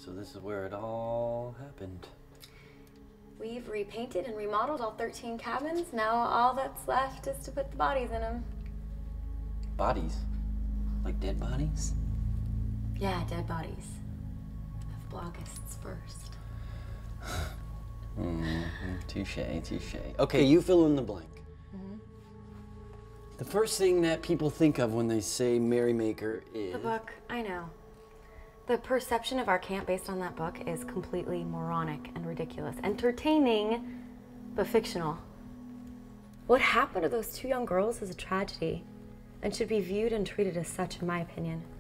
So this is where it all happened. We've repainted and remodeled all 13 cabins. Now all that's left is to put the bodies in them. Bodies? Like dead bodies? Yeah, dead bodies. Of blogists first. Touche, touche. Okay, you fill in the blank. The first thing that people think of when they say Merrymaker is... The book, I know. The perception of our camp based on that book is completely moronic and ridiculous. Entertaining, but fictional. What happened to those two young girls is a tragedy and should be viewed and treated as such, in my opinion.